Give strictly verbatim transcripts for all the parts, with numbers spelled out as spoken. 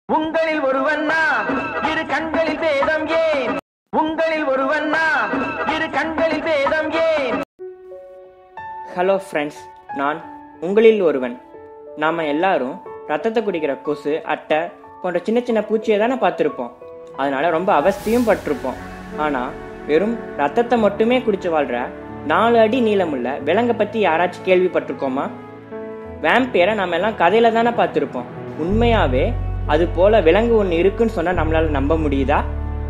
உங்களில் ஒருவன் நான் இரு கண்களில் பேதம் ஏன் உங்களில் ஒருவன் நான் இரு கண்களில் பேதம் ஏன். ஹலோ ஃப்ரெண்ட்ஸ், நான் உங்களில் ஒருவன். நாம் எல்லாரும் ரத்தத்தை குடிக்கிற கொசு, அட்டை போன்ற சின்ன சின்ன பூச்சியை தானே பார்த்துருப்போம். அதனால ரொம்ப அவஸ்தையும் பட்டிருப்போம். ஆனால் வெறும் ரத்தத்தை மட்டுமே குடிச்சு வாழ்கிற நாலு அடி நீளமுள்ள விலங்கை பற்றி யாராச்சும் கேள்விப்பட்டிருக்கோமா? வேம்பயரை நம்ம எல்லாம் கதையில தானே பார்த்துருப்போம். உண்மையாகவே அது போல விலங்கு ஒன்று இருக்குன்னு சொன்னால் நம்மளால நம்ப முடியுதா?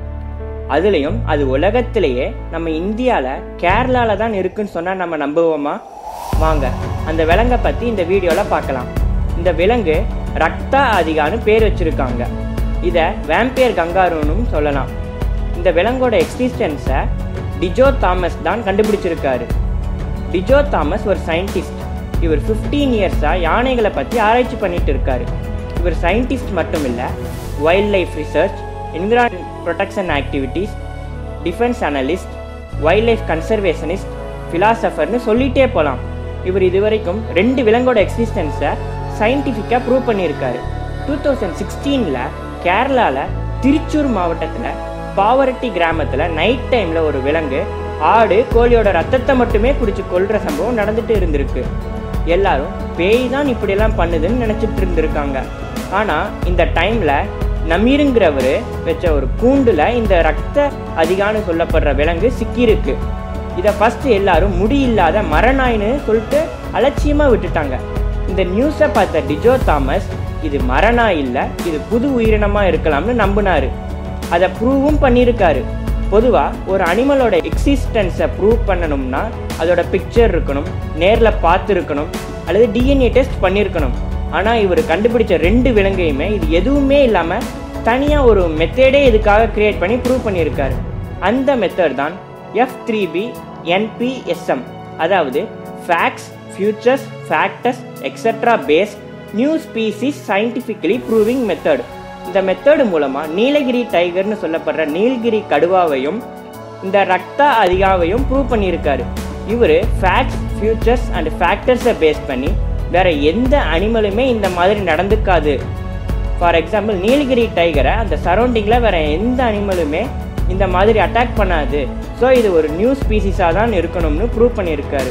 அதுலேயும் அது உலகத்திலேயே நம்ம இந்தியாவில் கேரளாவில் தான் இருக்குன்னு சொன்னால் நம்ம நம்புவோமா? வாங்க அந்த விலங்கை பற்றி இந்த வீடியோவில் பார்க்கலாம். இந்த விலங்கு ரக்தா அதிகான்னு பேர் வச்சுருக்காங்க. இதை வேம்பயர் கங்காருன்னு சொல்லலாம். இந்த விலங்கோட எக்ஸிஸ்டன்ஸை டிஜோ தாமஸ் தான் கண்டுபிடிச்சிருக்காரு. டிஜோ தாமஸ் ஒரு சயின்டிஸ்ட். இவர் ஃபிஃப்டீன் இயர்ஸாக யானைகளை பற்றி ஆராய்ச்சி பண்ணிட்டு இருக்காரு. இவர் சயின்டிஸ்ட் மட்டும் இல்லை, wildlife research, environment protection activities, defence analyst, wildlife conservationist, ஃபிலாசபர்னு சொல்லிகிட்டே போகலாம். இவர் இதுவரைக்கும் ரெண்டு விலங்கோட எக்ஸிஸ்டன்ஸை சயின்டிஃபிக்காக ப்ரூவ் பண்ணியிருக்காரு. டூ தௌசண்ட் சிக்ஸ்டீனில் கேரளாவில் திருச்சூர் மாவட்டத்தில் பாவரட்டி கிராமத்தில் நைட் டைமில் ஒரு விலங்கு ஆடு கோழியோட ரத்தத்தை மட்டுமே குடிச்சு கொள்கிற சம்பவம் நடந்துட்டு இருந்திருக்கு. எல்லாரும் பேய் தான் இப்படியெல்லாம் பண்ணுதுன்னு நினச்சிட்டு இருந்திருக்காங்க. ஆனால் இந்த டைமில் நமீருங்கிறவர் வச்ச ஒரு கூண்டில் இந்த ரக்த அதிகான்னு சொல்லப்படுற விலங்கு சிக்கியிருக்கு. இதை ஃபஸ்ட்டு எல்லாரும் முடியில்லாத மரநாயின்னு சொல்லிட்டு அலட்சியமாக விட்டுட்டாங்க. இந்த நியூஸை பார்த்த டிஜோ தாமஸ் இது மரநாய் இல்லை, இது புது உயிரினமாக இருக்கலாம்னு நம்பினார். அதை ப்ரூவும் பண்ணியிருக்காரு. பொதுவாக ஒரு அனிமலோட எக்ஸிஸ்டன்ஸை ப்ரூவ் பண்ணணும்னா அதோட பிக்சர் இருக்கணும், நேரில் பார்த்துருக்கணும், அல்லது டிஎன்ஏ டெஸ்ட் பண்ணியிருக்கணும். ஆனால் இவர் கண்டுபிடிச்ச ரெண்டு விலங்கையுமே இது எதுவுமே இல்லாமல் தனியாக ஒரு மெத்தடே இதுக்காக கிரியேட் பண்ணி ப்ரூவ் பண்ணியிருக்காரு. அந்த மெத்தட் தான் F three P N P S M, அதாவது facts, futures, factors etcetera based new species scientifically proving method. இந்த மெத்தடு மூலமாக நீலகிரி டைகர்னு சொல்லப்படுற நீலகிரி கடுவாவையும் இந்த ரக்தா அதிகாவையும் ப்ரூவ் பண்ணியிருக்காரு. இவர் ஃபேக்ட்ஸ், ஃபியூச்சர்ஸ் அண்ட் ஃபேக்டர்ஸை பேஸ் பண்ணி வேற எந்த அனிமலுமே இந்த மாதிரி நடந்துக்காது. ஃபார் எக்ஸாம்பிள், நீலகிரி டைகரை அந்த சரௌண்டிங்கில் வேற எந்த அனிமலுமே இந்த மாதிரி அட்டாக் பண்ணாது. ஸோ இது ஒரு நியூ ஸ்பீசிஸாக தான் இருக்கணும்னு ப்ரூவ் பண்ணியிருக்காரு.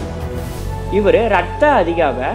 இவர் ரக்தா அதிகாவை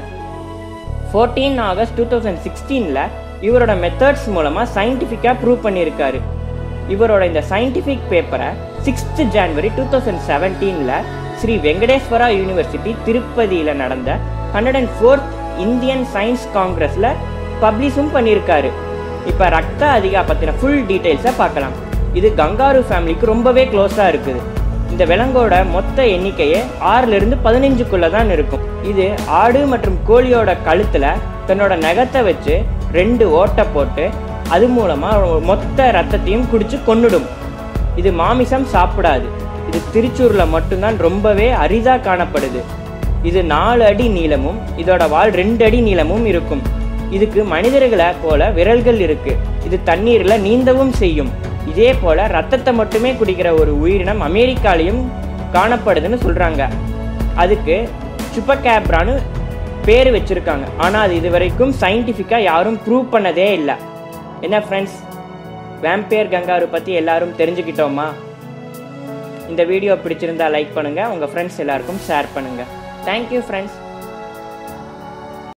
ஃபோர்டீன் ஆகஸ்ட் டூ தௌசண்ட் சிக்ஸ்டீனில் இவரோட மெத்தட்ஸ் மூலமாக சயின்டிஃபிக்காக ப்ரூவ் பண்ணியிருக்காரு. இவரோட இந்த சயின்டிஃபிக் பேப்பரை சிக்ஸ்த் ஜான்வரி டூ தௌசண்ட் செவன்டீனில் ஸ்ரீ வெங்கடேஸ்வரா யூனிவர்சிட்டி திருப்பதியில் நடந்த hundred and fourth Indian science காங்கிரஸில் பப்ளிஷும் பண்ணியிருக்காரு. இப்போ ரக்தா அதிகா பற்றின ஃபுல் டீட்டெயில்ஸை பார்க்கலாம். இது கங்காரு ஃபேமிலிக்கு ரொம்பவே க்ளோஸாக இருக்குது. இந்த விலங்கோட மொத்த எண்ணிக்கையே ஆறுலேருந்து பதினஞ்சுக்குள்ளே தான் இருக்கும். இது ஆடு மற்றும் கோழியோட கழுத்தில் தன்னோட நகத்தை வச்சு ரெண்டு ஓட்டை போட்டு அது மூலமாக மொத்த ரத்தத்தையும் குடிச்சு கொன்னுடும். இது மாமிசம் சாப்பிடாது. இது திருச்சூரில் மட்டும்தான் ரொம்பவே அரிதாக காணப்படுது. இது நாலு அடி நீளமும் இதோட வால் ரெண்டு அடி நீளமும் இருக்கும். இதுக்கு மனிதர்களை போல விரல்கள் இருக்கு. இது தண்ணீரில் நீந்தவும் செய்யும். இதே போல ரத்தத்தை மட்டுமே குடிக்கிற ஒரு உயிரினம் அமெரிக்காலையும் காணப்படுதுன்னு சொல்றாங்க. அதுக்கு சுப்பகேப்ரான்னு பேர் வச்சிருக்காங்க. ஆனால் அது இது வரைக்கும் சயின்டிஃபிக்காக யாரும் ப்ரூவ் பண்ணதே இல்லை. என்ன ஃப்ரெண்ட்ஸ், வேம்பயர் கங்காரு பற்றி எல்லாரும் தெரிஞ்சுக்கிட்டோமா? இந்த வீடியோ பிடிச்சிருந்தா லைக் பண்ணுங்கள், உங்கள் ஃப்ரெண்ட்ஸ் எல்லாருக்கும் ஷேர் பண்ணுங்கள். Thank you friends.